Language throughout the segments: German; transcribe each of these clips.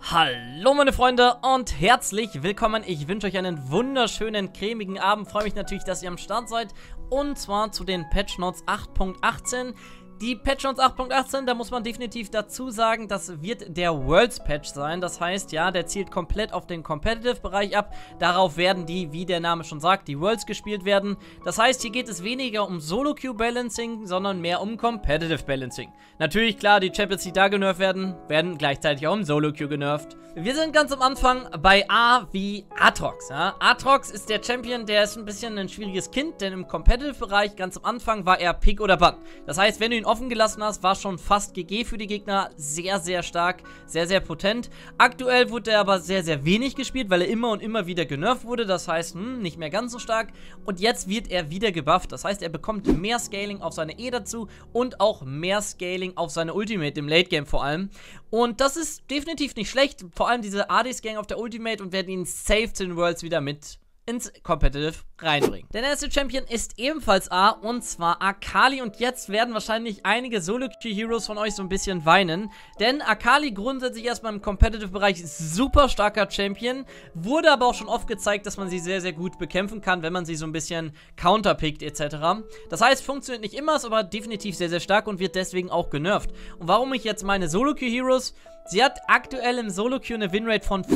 Hallo meine Freunde und herzlich willkommen. Ich wünsche euch einen wunderschönen, cremigen Abend. Freue mich natürlich, dass ihr am Start seid. Und zwar zu den Patch Notes 8.18. Die Patch Notes 8.18, da muss man definitiv dazu sagen, das wird der Worlds Patch sein. Das heißt, ja, der zielt komplett auf den Competitive-Bereich ab. Darauf werden die, wie der Name schon sagt, die Worlds gespielt werden. Das heißt, hier geht es weniger um Solo-Queue-Balancing, sondern mehr um Competitive-Balancing. Natürlich, klar, die Champions, die da genervt werden gleichzeitig auch im Solo-Queue genervt. Wir sind ganz am Anfang bei A wie Aatrox. Ja? Aatrox ist der Champion, der ist ein bisschen ein schwieriges Kind, denn im Competitive-Bereich ganz am Anfang war er Pick oder Ban. Das heißt, wenn du ihn offen gelassen hast, war schon fast GG für die Gegner. Sehr, sehr stark, sehr, sehr potent. Aktuell wurde er aber sehr, sehr wenig gespielt, weil er immer und immer wieder genervt wurde. Das heißt, nicht mehr ganz so stark. Und jetzt wird er wieder gebufft. Das heißt, er bekommt mehr Scaling auf seine E dazu und auch mehr Scaling auf seine Ultimate, im Late Game vor allem. Und das ist definitiv nicht schlecht. Vor allem diese AD-Scaling auf der Ultimate und werden ihn safe zu den Worlds wieder mit ins Competitive reinbringen. Der nächste Champion ist ebenfalls A, und zwar Akali. Und jetzt werden wahrscheinlich einige Solo-Queue-Heroes von euch so ein bisschen weinen, denn Akali grundsätzlich erstmal im Competitive-Bereich super starker Champion, wurde aber auch schon oft gezeigt, dass man sie sehr, sehr gut bekämpfen kann, wenn man sie so ein bisschen counterpickt etc. Das heißt, funktioniert nicht immer, ist aber definitiv sehr, sehr stark und wird deswegen auch genervt. Und warum ich jetzt meine Solo-Queue-Heroes... Sie hat aktuell im Solo-Queue eine Winrate von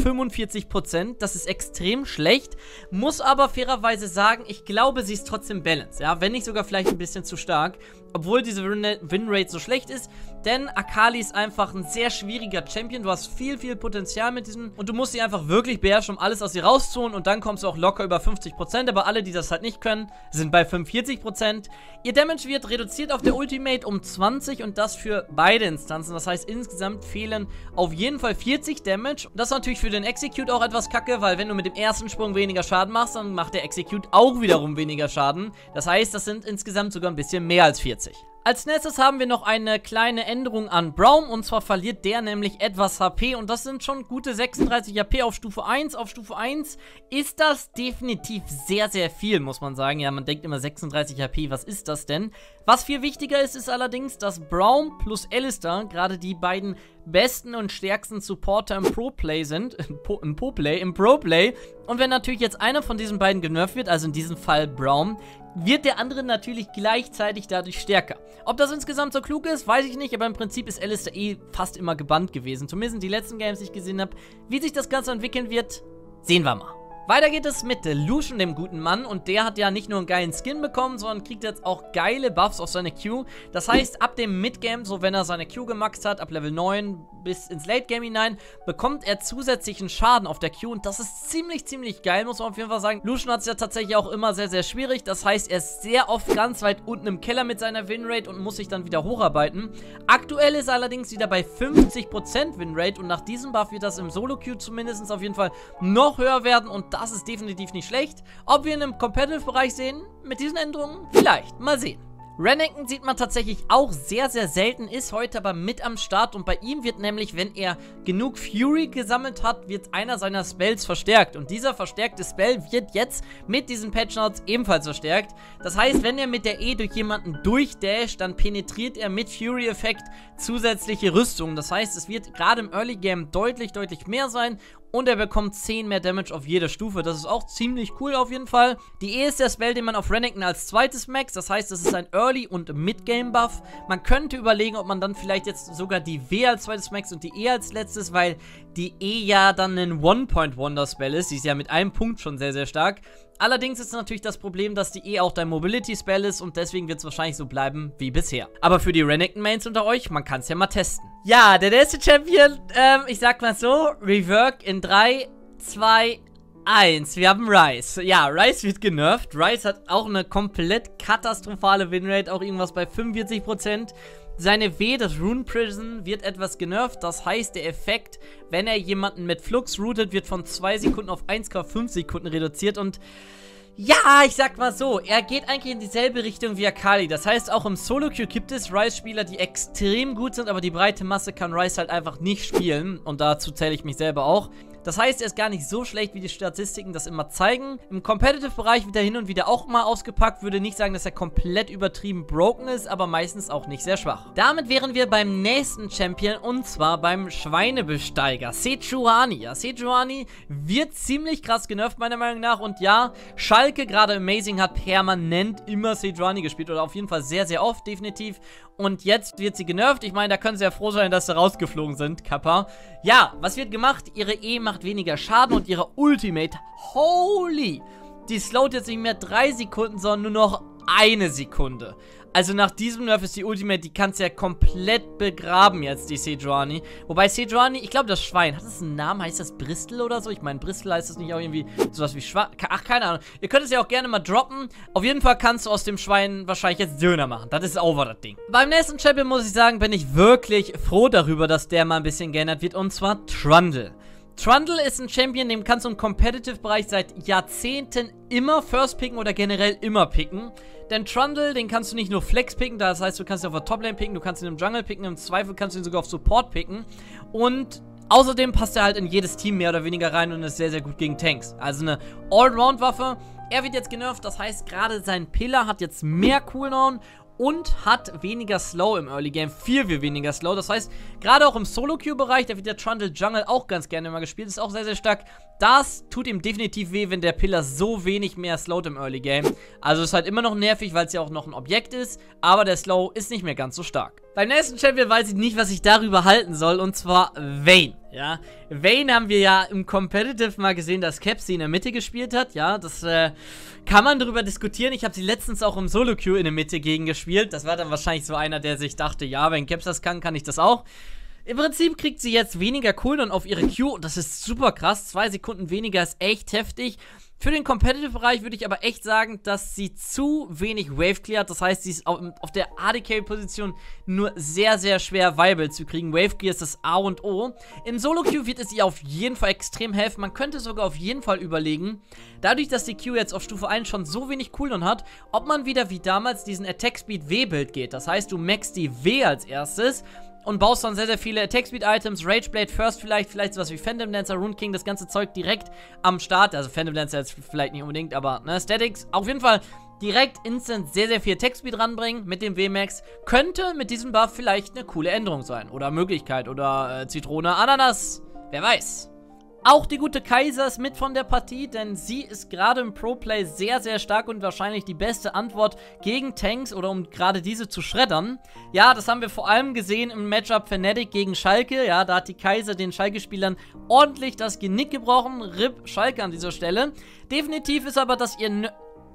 45%. Das ist extrem schlecht. Muss aber fairerweise sagen, ich glaube, sie ist trotzdem balanced. Ja, wenn nicht sogar vielleicht ein bisschen zu stark. Obwohl diese Winrate so schlecht ist. Denn Akali ist einfach ein sehr schwieriger Champion. Du hast viel, viel Potenzial mit diesem. Und du musst sie einfach wirklich beherrschen, um alles aus ihr rauszuholen. Und dann kommst du auch locker über 50%. Aber alle, die das halt nicht können, sind bei 45%. Ihr Damage wird reduziert auf der Ultimate um 20. Und das für beide Instanzen. Das heißt, insgesamt fehlen auf jeden Fall 40 Damage. Und das ist natürlich für den Execute auch etwas kacke, weil wenn du mit dem ersten Sprung weniger Schaden machst, dann macht der Execute auch wiederum weniger Schaden. Das heißt, das sind insgesamt sogar ein bisschen mehr als 40. Als nächstes haben wir noch eine kleine Änderung an Braum, und zwar verliert der nämlich etwas HP und das sind schon gute 36 HP auf Stufe 1. Auf Stufe 1 ist das definitiv sehr, sehr viel, muss man sagen. Ja, man denkt immer 36 HP, was ist das denn? Was viel wichtiger ist, ist allerdings, dass Braum plus Alistar gerade die beiden besten und stärksten Supporter im Pro-Play sind, im Pro-Play. Und wenn natürlich jetzt einer von diesen beiden genervt wird, also in diesem Fall Braum, wird der andere natürlich gleichzeitig dadurch stärker. Ob das insgesamt so klug ist, weiß ich nicht, aber im Prinzip ist Alistar fast immer gebannt gewesen. Zumindest die letzten Games, die ich gesehen habe. Wie sich das Ganze entwickeln wird, sehen wir mal. Weiter geht es mit Lucian, dem guten Mann, und der hat ja nicht nur einen geilen Skin bekommen, sondern kriegt jetzt auch geile Buffs auf seine Q. Das heißt, ab dem Midgame, so wenn er seine Q gemaxt hat, ab Level 9 bis ins Late Game hinein, bekommt er zusätzlichen Schaden auf der Q und das ist ziemlich, ziemlich geil, muss man auf jeden Fall sagen. Lucian hat es ja tatsächlich auch immer sehr, sehr schwierig, das heißt, er ist sehr oft ganz weit unten im Keller mit seiner Winrate und muss sich dann wieder hocharbeiten. Aktuell ist er allerdings wieder bei 50% Winrate und nach diesem Buff wird das im Solo-Queue zumindest auf jeden Fall noch höher werden und das ist definitiv nicht schlecht. Ob wir ihn im Competitive-Bereich sehen, mit diesen Änderungen, vielleicht. Mal sehen. Renekton sieht man tatsächlich auch sehr, sehr selten, ist heute aber mit am Start und bei ihm wird nämlich, wenn er genug Fury gesammelt hat, wird einer seiner Spells verstärkt und dieser verstärkte Spell wird jetzt mit diesen Patch Notes ebenfalls verstärkt. Das heißt, wenn er mit der E durch jemanden durchdasht, dann penetriert er mit Fury-Effekt zusätzliche Rüstungen. Das heißt, es wird gerade im Early Game deutlich, deutlich mehr sein. Und er bekommt 10 mehr Damage auf jeder Stufe. Das ist auch ziemlich cool auf jeden Fall. Die E ist der Spell, den man auf Renekton als zweites max. Das heißt, das ist ein Early- und Mid-Game-Buff. Man könnte überlegen, ob man dann vielleicht jetzt sogar die W als zweites max und die E als letztes, weil die E ja dann ein One-Point-Wonder-Spell ist. Die ist ja mit einem Punkt schon sehr, sehr stark. Allerdings ist natürlich das Problem, dass die E auch dein Mobility-Spell ist und deswegen wird es wahrscheinlich so bleiben wie bisher. Aber für die Renekton-Mains unter euch, man kann es ja mal testen. Ja, der nächste Champion, ich sag mal so, Rework in 3, 2, 1. Wir haben Ryze. Ja, Ryze wird genervt. Ryze hat auch eine komplett katastrophale Winrate, auch irgendwas bei 45%. Seine W, das Rune Prison, wird etwas genervt. Das heißt, der Effekt, wenn er jemanden mit Flux routet, wird von 2 Sekunden auf 1,5 Sekunden reduziert. Und ja, ich sag mal so, er geht eigentlich in dieselbe Richtung wie Akali. Das heißt, auch im Solo-Queue gibt es Ryze-Spieler, die extrem gut sind, aber die breite Masse kann Ryze halt einfach nicht spielen. Und dazu zähle ich mich selber auch. Das heißt, er ist gar nicht so schlecht, wie die Statistiken das immer zeigen. Im Competitive-Bereich wird er hin und wieder auch mal ausgepackt. Würde nicht sagen, dass er komplett übertrieben broken ist, aber meistens auch nicht sehr schwach. Damit wären wir beim nächsten Champion und zwar beim Schweinebesteiger, Sejuani. Ja, Sejuani wird ziemlich krass genervt, meiner Meinung nach. Und ja, Schalke, gerade Amazing, hat permanent immer Sejuani gespielt oder auf jeden Fall sehr, sehr oft, definitiv. Und jetzt wird sie genervt. Ich meine, da können sie ja froh sein, dass sie rausgeflogen sind, Kappa. Ja, was wird gemacht? Ihre E macht weniger Schaden und ihre Ultimate, holy, die slowt jetzt nicht mehr 3 Sekunden, sondern nur noch 1 Sekunde. Also nach diesem Nerf ist die Ultimate, die kannst du ja komplett begraben jetzt, die Sejuani. Wobei Sejuani, ich glaube das Schwein, hat das einen Namen? Heißt das Bristol oder so? Ich meine, Bristol heißt das nicht auch irgendwie sowas wie Schwein? Ach, keine Ahnung. Ihr könnt es ja auch gerne mal droppen. Auf jeden Fall kannst du aus dem Schwein wahrscheinlich jetzt Döner machen. Das ist over, das Ding. Beim nächsten Champion muss ich sagen, bin ich wirklich froh darüber, dass der mal ein bisschen geändert wird. Und zwar Trundle. Trundle ist ein Champion, den kannst du im Competitive-Bereich seit Jahrzehnten immer First picken oder generell immer picken. Denn Trundle, den kannst du nicht nur Flex picken, das heißt, du kannst ihn auf der Toplane picken, du kannst ihn im Jungle picken, im Zweifel kannst du ihn sogar auf Support picken. Und außerdem passt er halt in jedes Team mehr oder weniger rein und ist sehr, sehr gut gegen Tanks. Also eine Allround-Waffe. Er wird jetzt genervt, das heißt, gerade sein Pillar hat jetzt mehr Cooldown und hat weniger Slow im Early Game, viel weniger Slow. Das heißt, gerade auch im Solo-Queue-Bereich, da wird der Trundle Jungle auch ganz gerne immer gespielt, ist auch sehr, sehr stark. Das tut ihm definitiv weh, wenn der Pillar so wenig mehr slowt im Early Game. Also ist halt immer noch nervig, weil es ja auch noch ein Objekt ist, aber der Slow ist nicht mehr ganz so stark. Beim nächsten Champion weiß ich nicht, was ich darüber halten soll, und zwar Vayne. Ja, Vayne haben wir ja im Competitive mal gesehen, dass Caps sie in der Mitte gespielt hat. Ja, das kann man darüber diskutieren. Ich habe sie letztens auch im Solo-Queue in der Mitte gegen gespielt. Das war dann wahrscheinlich so einer, der sich dachte, ja, wenn Caps das kann ich das auch. Im Prinzip kriegt sie jetzt weniger Cooldown auf ihre Q und das ist super krass. 2 Sekunden weniger ist echt heftig. Für den Competitive-Bereich würde ich aber echt sagen, dass sie zu wenig Wave Clear hat. Das heißt, sie ist auf der AD-Carry-Position nur sehr, sehr schwer viable zu kriegen. Wave Clear ist das A und O. Im Solo-Queue wird es ihr auf jeden Fall extrem helfen. Man könnte sogar auf jeden Fall überlegen, dadurch, dass die Q jetzt auf Stufe 1 schon so wenig Cooldown hat, ob man wieder wie damals diesen Attack-Speed W-Build geht. Das heißt, du maxst die W als erstes und baust dann sehr, sehr viele Attack-Speed-Items, Rageblade First vielleicht sowas wie Phantom Dancer, Rune King, das ganze Zeug direkt am Start. Also Phantom Dancer jetzt vielleicht nicht unbedingt, aber ne, Statics auf jeden Fall direkt instant sehr, sehr viel Attack-Speed ranbringen mit dem W-Max. Könnte mit diesem Buff vielleicht eine coole Änderung sein oder Möglichkeit oder Zitrone, Ananas, wer weiß. Auch die gute Kai'Sa ist mit von der Partie, denn sie ist gerade im Pro-Play sehr, sehr stark und wahrscheinlich die beste Antwort gegen Tanks oder um gerade diese zu schreddern. Ja, das haben wir vor allem gesehen im Matchup Fnatic gegen Schalke. Ja, da hat die Kai'Sa den Schalke-Spielern ordentlich das Genick gebrochen. RIP Schalke an dieser Stelle. Definitiv ist aber, dass ihr...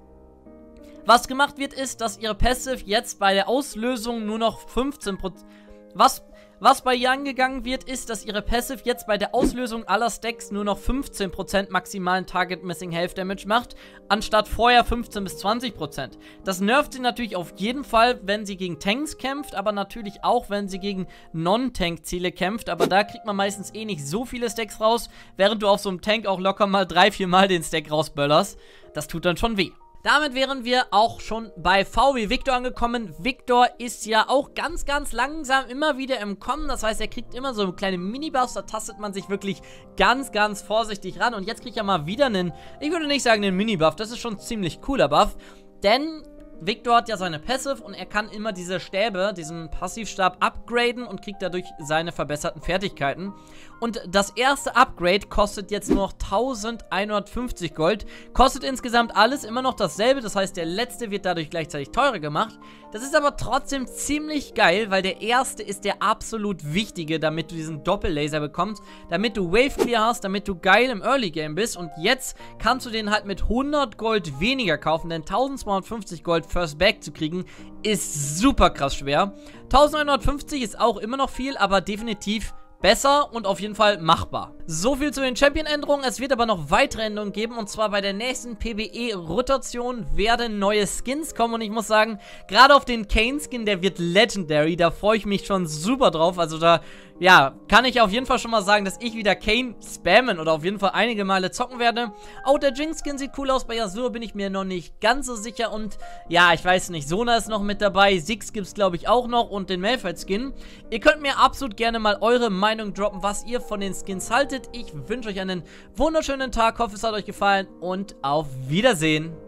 Was gemacht wird, ist, dass ihre Passive jetzt bei der Auslösung nur noch 15%... Was bei ihr angegangen wird, ist, dass ihre Passive jetzt bei der Auslösung aller Stacks nur noch 15% maximalen Target Missing Health Damage macht, anstatt vorher 15 bis 20%. Das nervt sie natürlich auf jeden Fall, wenn sie gegen Tanks kämpft, aber natürlich auch, wenn sie gegen Non-Tank-Ziele kämpft, aber da kriegt man meistens eh nicht so viele Stacks raus, während du auf so einem Tank auch locker mal 3-4 Mal den Stack rausböllerst. Das tut dann schon weh. Damit wären wir auch schon bei V wie Victor angekommen. Victor ist ja auch ganz, ganz langsam immer wieder im Kommen. Das heißt, er kriegt immer so kleine Mini-Buffs. Da tastet man sich wirklich ganz, ganz vorsichtig ran. Und jetzt kriegt er mal wieder einen, ich würde nicht sagen einen Mini-Buff. Das ist schon ein ziemlich cooler Buff. Denn Victor hat ja seine Passive und er kann immer diese Stäbe, diesen Passivstab upgraden und kriegt dadurch seine verbesserten Fertigkeiten. Und das erste Upgrade kostet jetzt nur noch 1150 Gold. Kostet insgesamt alles immer noch dasselbe, das heißt, der letzte wird dadurch gleichzeitig teurer gemacht. Das ist aber trotzdem ziemlich geil, weil der erste ist der absolut wichtige, damit du diesen Doppellaser bekommst, damit du Wave Clear hast, damit du geil im Early Game bist. Und jetzt kannst du den halt mit 100 Gold weniger kaufen, denn 1250 Gold First Back zu kriegen, ist super krass schwer. 1950 ist auch immer noch viel, aber definitiv besser und auf jeden Fall machbar. So viel zu den Champion-Änderungen. Es wird aber noch weitere Änderungen geben. Und zwar bei der nächsten PvE-Rotation werden neue Skins kommen. Und ich muss sagen, gerade auf den Kayn-Skin, der wird Legendary. Da freue ich mich schon super drauf. Also da ja, kann ich auf jeden Fall schon mal sagen, dass ich wieder Kayn spammen oder auf jeden Fall einige Male zocken werde. Auch der Jinx-Skin sieht cool aus, bei Yasuo bin ich mir noch nicht ganz so sicher und ja, ich weiß nicht, Sona ist noch mit dabei, Ziggs gibt es glaube ich auch noch und den Malphite-Skin. Ihr könnt mir absolut gerne mal eure Meinung droppen, was ihr von den Skins haltet. Ich wünsche euch einen wunderschönen Tag, hoffe es hat euch gefallen und auf Wiedersehen.